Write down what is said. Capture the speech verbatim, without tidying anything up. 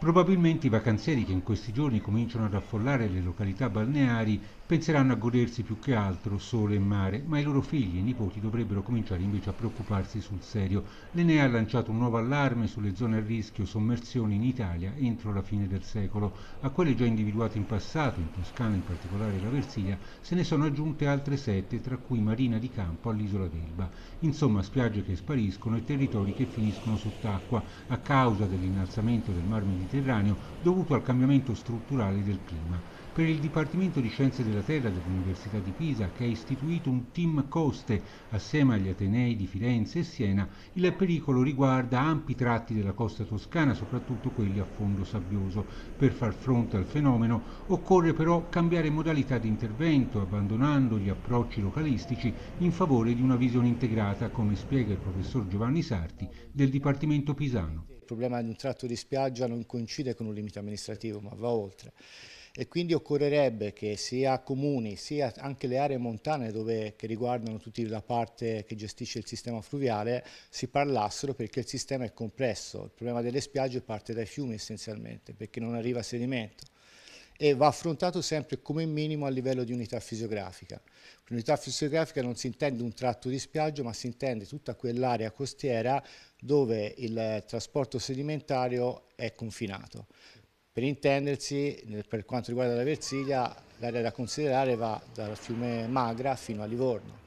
Probabilmente i vacanzieri che in questi giorni cominciano ad affollare le località balneari penseranno a godersi più che altro sole e mare, ma i loro figli e nipoti dovrebbero cominciare invece a preoccuparsi sul serio. L'Enea ha lanciato un nuovo allarme sulle zone a rischio sommersione in Italia entro la fine del secolo. A quelle già individuate in passato, in Toscana in particolare la Versilia, se ne sono aggiunte altre sette, tra cui Marina di Campo all'isola d'Elba. Insomma, spiagge che spariscono e territori che finiscono sott'acqua a causa dell'innalzamento del mar Mediterraneo dovuto al cambiamento strutturale del clima. Per il Dipartimento di Scienze della Terra dell'Università di Pisa, che ha istituito un team coste assieme agli Atenei di Firenze e Siena, il pericolo riguarda ampi tratti della costa toscana, soprattutto quelli a fondo sabbioso. Per far fronte al fenomeno occorre però cambiare modalità di intervento, abbandonando gli approcci localistici in favore di una visione integrata, come spiega il professor Giovanni Sarti del Dipartimento Pisano. Il problema di un tratto di spiaggia non coincide con un limite amministrativo, ma va oltre. E quindi occorrerebbe che sia comuni, sia anche le aree montane dove, che riguardano tutta la parte che gestisce il sistema fluviale, si parlassero perché il sistema è compresso. Il problema delle spiagge parte dai fiumi essenzialmente, perché non arriva sedimento e va affrontato sempre come minimo a livello di unità fisiografica. Per unità fisiografica non si intende un tratto di spiaggia, ma si intende tutta quell'area costiera dove il trasporto sedimentario è confinato. Per intendersi, per quanto riguarda la Versilia, l'area da considerare va dal fiume Magra fino a Livorno.